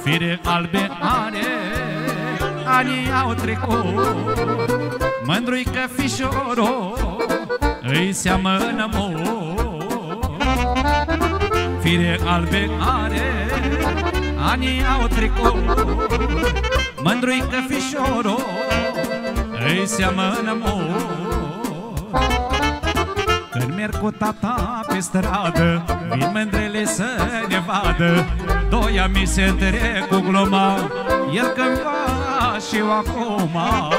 fire albe are, anii au trecut. Mândru-i că fișorul îi seamănă mult. Fire albe are, anii au trecut. Mândru-i că fișorul îi seamănă mult. Când merg cu tata pe stradă, vin mândrele să ne vadă. Doi amici se întrec cu gluma, el cândva și eu acum.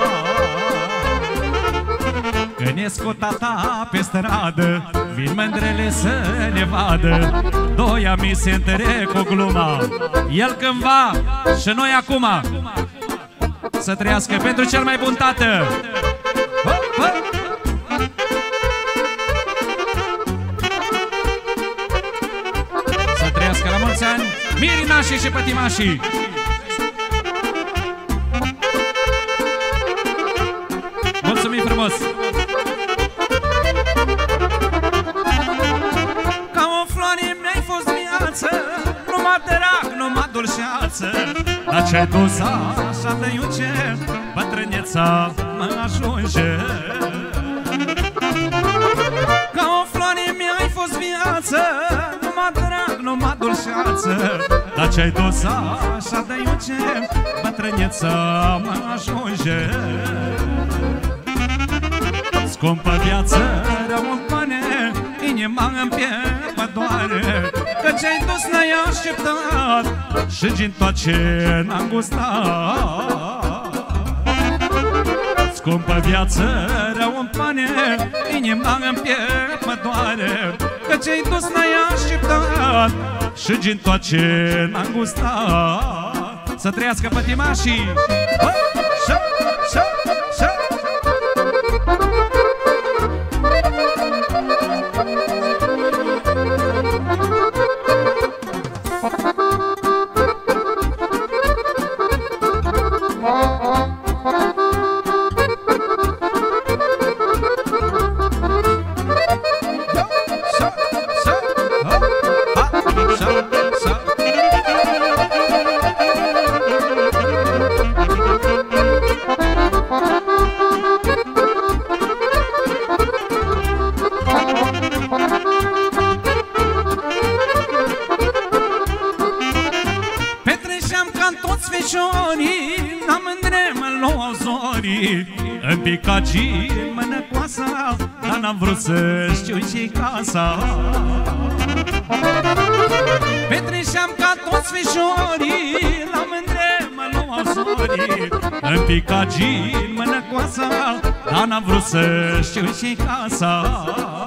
Când ies cu tata pe stradă, vin mândrele să ne vadă. Doi amici se întrec cu gluma, el cândva și noi acum. Să trăiască pentru cel mai bun tată. Să trăiască la mulți ani mirinașii și pătimașii. Mulțumim frumos. Ca o floare mi-ai fost viață, numai drag, numai dulceață. Dar ce-ai dus așa de iuce, bătrâneța mă ajunge. Ca o floare mi-ai fost viață, numai drag, numai dulceață. Dar ce-ai dus așa de iuce, bătrâneța mă ajunge. Scumpă viață, rău-mi pane, inima-mi piept mă doare. Că ce-ai dus n-ai așteptat și din tot ce n-am gustat. Scumpă viață, rău-mi pane, inima-mi piept mă doare. Că ce-ai dus n-ai așteptat și din tot ce n-am gustat. Să trăiască pătimașii! N-am îndrem în lua zorii, în picagii mână coasa, dar n-am vrut să știu ce-i casa. petreceam ca toți fișorii, n-am îndrem în lua zorii, în picagii mână coasa, dar n-am vrut să știu ce-i casa.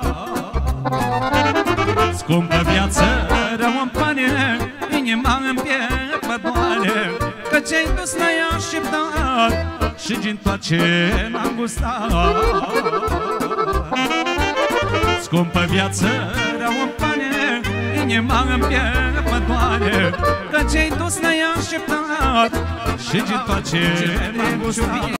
Scumpă viață, rău-mi pane, inima-mi piept mă doare. Că ce-ai dus n-ai așteptat și din tot ce n-am gustat. Scumpă viață, rău-mi pane, inima-mi piept mă doare. Că ce-ai dus n-ai așteptat și din tot ce n-am gustat.